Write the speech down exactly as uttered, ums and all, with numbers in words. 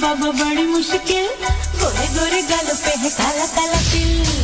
बाबा बड़ी मुश्किल, गोरे गोरे गालों पे है काला काला तिल।